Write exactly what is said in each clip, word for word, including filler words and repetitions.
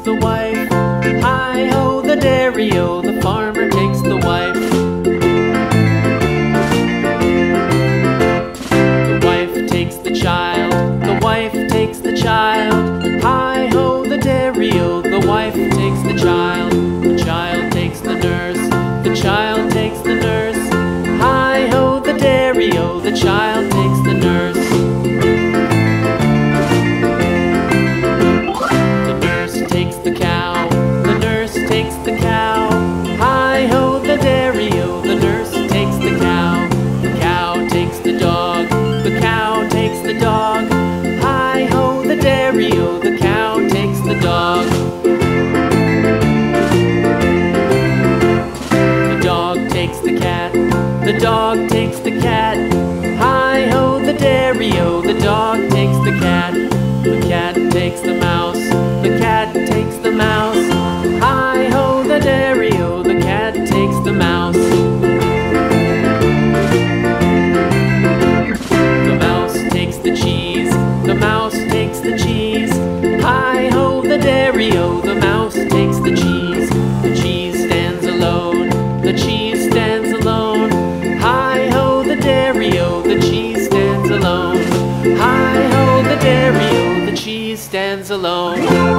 the wife. Hi-ho, the dairy-o, the farmer takes the wife. The wife takes the child, the wife takes the child. Hi-ho, the dairy-o, the wife takes the child. The child takes the nurse, the child takes the nurse. Hi-ho, the dairy-o, the child takes the nurse. The nurse takes the cow, the nurse takes the cow. Hi-ho, the dairy-o, the nurse takes the cow. The cow takes the dog, the cow takes the dog. Hi-ho, the dairy-o, the cow takes the dog. The dog takes the cat, the dog takes the cat. Hi-ho, the dairy-o, the dog takes the cat. The cat takes the mouse, the cat takes the mouse. Hi-ho, the dairy-o, the cat takes the mouse. The mouse takes the cheese, the mouse takes the cheese. Hi-ho, the dairy-o, the mouse takes the cheese. The cheese stands alone, the cheese stands alone. Hi-ho, the dairy-o, the cheese stands alone. Hi-ho, the dairy-o, the cheese stands alone.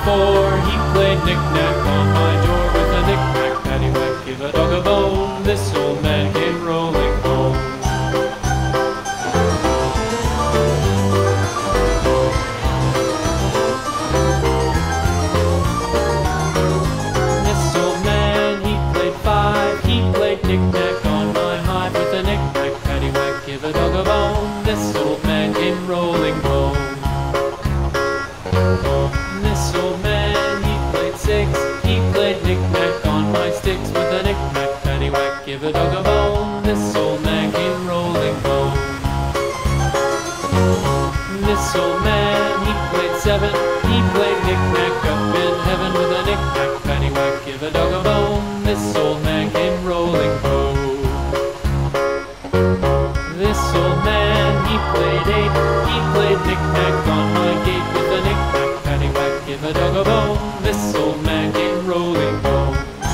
four, he played knick-knack on my door with a knick-knack, paddywhack, give a dog a bone. This old man came rolling home. This old man, he played five, he played knick-knack on my hive with a knick-knack, paddywhack, give a dog a bone. This old man came rolling home. This old man, he played six, he played knick-knack on my sticks with a knick-knack, paddywhack, give a dog a bone. This old man came rolling home. This old man, he played seven, he played knick-knack up in heaven with a knick-knack, paddywhack, give a dog a bone. This old man came rolling home. This old man, he played eight, he played knick-knack on my gate with a knick-knack, paddywhack, give a dog a bone. This old man came rolling home.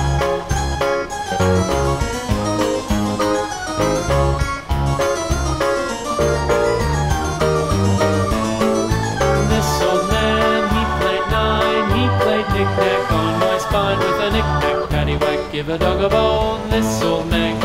This old man, he played nine, he played knick-knack on my spine with a knick-knack, paddywhack, give a dog a bone. This old man